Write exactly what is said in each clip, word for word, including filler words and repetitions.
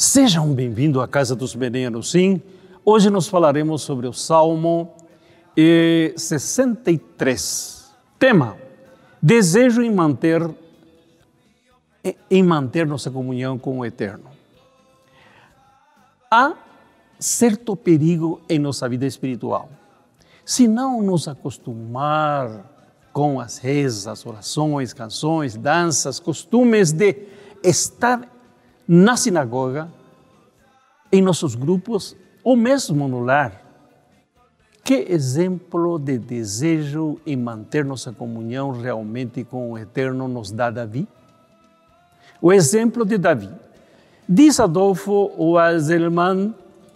Sejam bem-vindos à Casa dos Meninos, sim. Hoje nós falaremos sobre o Salmo eh, sessenta e três. Tema: desejo em manter, em manter nossa comunhão com o Eterno. Há certo perigo em nossa vida espiritual. Se não nos acostumar com as rezas, orações, canções, danças, costumes de estar na sinagoga, em nossos grupos ou mesmo no lar. Que exemplo de desejo em manter nossa comunhão realmente com o Eterno nos dá Davi? O exemplo de Davi. Diz Adolfo Wasserman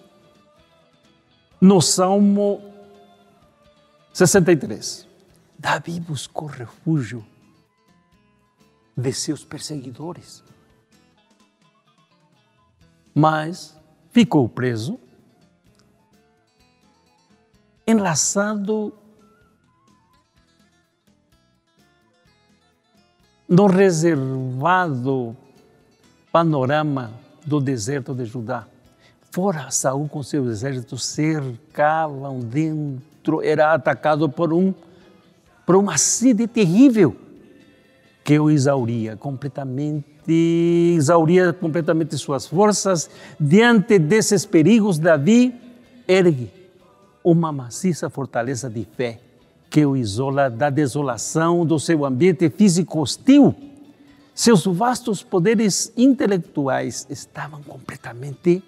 no Salmo sessenta e três. Davi buscou refúgio de seus perseguidores, mas ficou preso, enlaçado no reservado panorama do deserto de Judá. Fora, Saul com seus exércitos cercavam dentro, era atacado por um por uma sede terrível que o exauria completamente, exauria completamente suas forças. Diante desses perigos, Davi ergue uma maciça fortaleza de fé que o isola da desolação do seu ambiente físico hostil. Seus vastos poderes intelectuais estavam completamente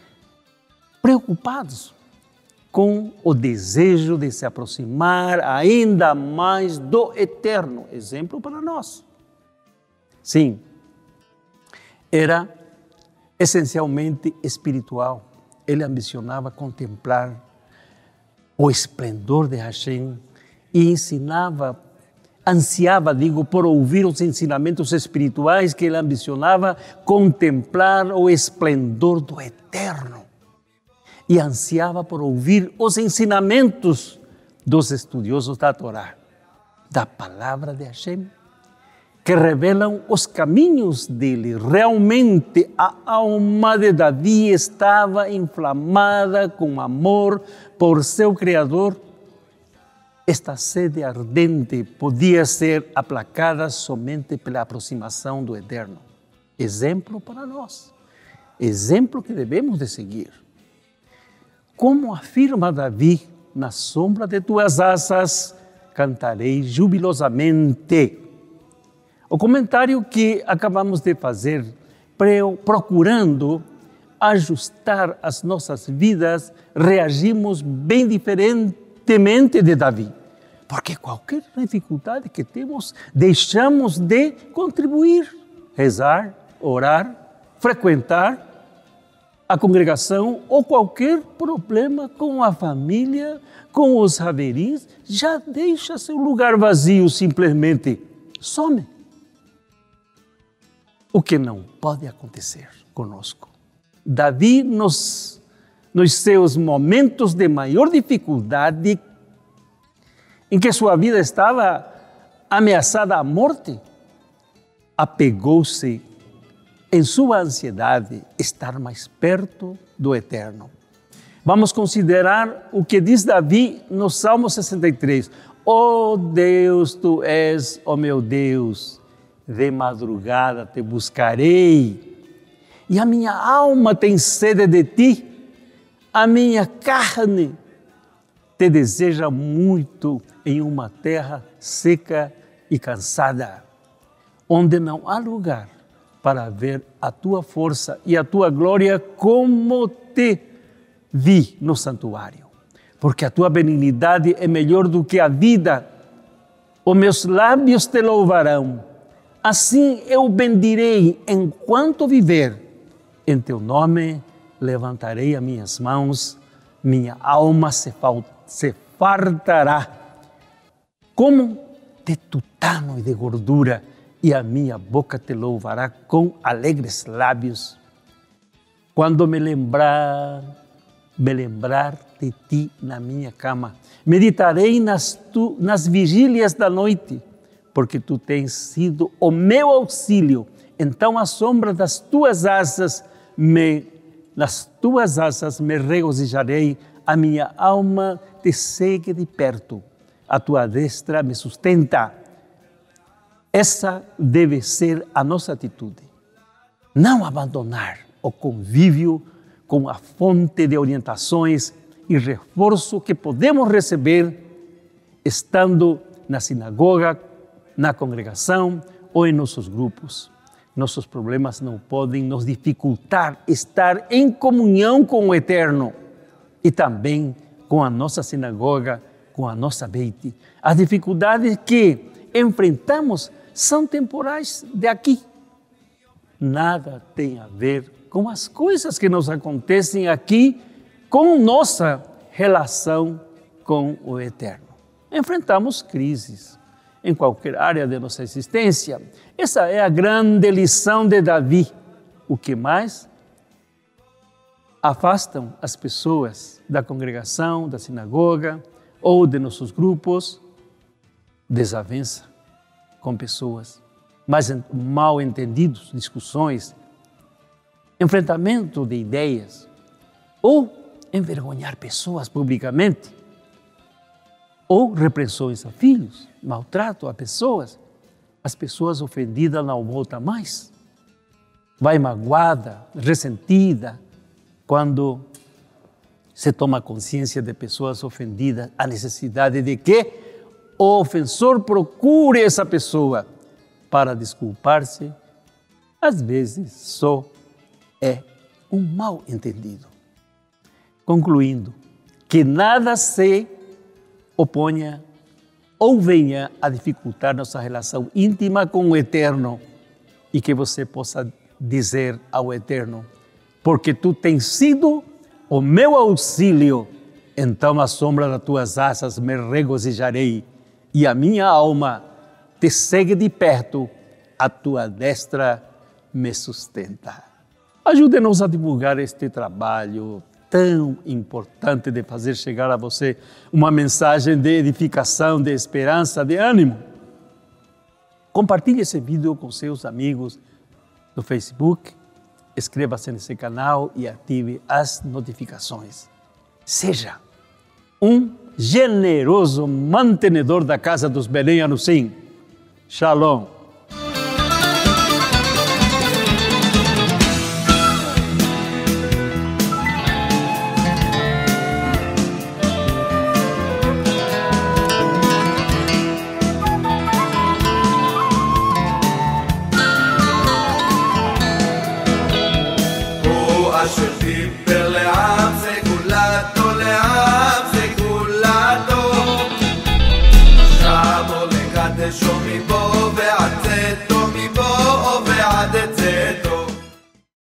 preocupados com o desejo de se aproximar ainda mais do Eterno. Exemplo para nós. Sim, era essencialmente espiritual. Ele ambicionava contemplar o esplendor de Hashem e ensinava, ansiava, digo, por ouvir os ensinamentos espirituais que ele ambicionava contemplar o esplendor do Eterno. E ansiava por ouvir os ensinamentos dos estudiosos da Torá, da palavra de Hashem, que revelam os caminhos dele. Realmente a alma de Davi estava inflamada com amor por seu Criador. Esta sede ardente podia ser aplacada somente pela aproximação do Eterno. Exemplo para nós, exemplo que devemos de seguir. Como afirma Davi, na sombra de tuas asas cantarei jubilosamente. O comentário que acabamos de fazer, procurando ajustar as nossas vidas, reagimos bem diferentemente de Davi. Porque qualquer dificuldade que temos, deixamos de contribuir, rezar, orar, frequentar a congregação ou qualquer problema com a família, com os haveris, já deixa seu lugar vazio, simplesmente some. O que não pode acontecer conosco. Davi, nos, nos seus momentos de maior dificuldade, em que sua vida estava ameaçada à morte, apegou-se em sua ansiedade estar mais perto do Eterno. Vamos considerar o que diz Davi no Salmo sessenta e três. Ó Deus, Tu és, ó meu Deus, de madrugada te buscarei, e a minha alma tem sede de Ti, a minha carne te deseja muito em uma terra seca e cansada, onde não há lugar para ver a Tua força e a Tua glória como te vi no santuário. Porque a Tua benignidade é melhor do que a vida. Os meus lábios te louvarão. Assim eu bendirei enquanto viver. Em Teu nome levantarei as minhas mãos. Minha alma se, se fartará como de tutano e de gordura, e a minha boca te louvará com alegres lábios. Quando me lembrar, me lembrar de Ti na minha cama, meditarei nas, tu, nas vigílias da noite, porque Tu tens sido o meu auxílio. Então, à sombra das Tuas asas, me, nas tuas asas me regozijarei, a minha alma te segue de perto, a tua destra me sustenta. Essa deve ser a nossa atitude. Não abandonar o convívio com a fonte de orientações e reforço que podemos receber estando na sinagoga, na congregação ou em nossos grupos. Nossos problemas não podem nos dificultar estar em comunhão com o Eterno e também com a nossa sinagoga, com a nossa Beit. As dificuldades que enfrentamos são temporais de aqui. Nada tem a ver com as coisas que nos acontecem aqui, com nossa relação com o Eterno. Enfrentamos crises em qualquer área de nossa existência. Essa é a grande lição de Davi. O que mais afastam as pessoas da congregação, da sinagoga ou de nossos grupos? Desavença com pessoas, mas mal entendidos, discussões, enfrentamento de ideias ou envergonhar pessoas publicamente, ou repreensões a filhos, maltrato a pessoas. As pessoas ofendidas não voltam mais. Vai magoada, ressentida, quando se toma consciência de pessoas ofendidas, a necessidade de que o ofensor procure essa pessoa para desculpar-se. Às vezes só é um mal entendido. Concluindo, que nada se oponha ou venha a dificultar nossa relação íntima com o Eterno e que você possa dizer ao Eterno: porque tu tens sido o meu auxílio, então à sombra das tuas asas me regozijarei e a minha alma te segue de perto, a tua destra me sustenta. Ajude-nos a divulgar este trabalho tão importante de fazer chegar a você uma mensagem de edificação, de esperança, de ânimo. Compartilhe esse vídeo com seus amigos no Facebook, inscreva-se nesse canal e ative as notificações. Seja um generoso mantenedor da casa dos Belém Anusim. Shalom. אשר דיבר לעם סגולתו, לעם סגולתו, שבו לקדשו מבו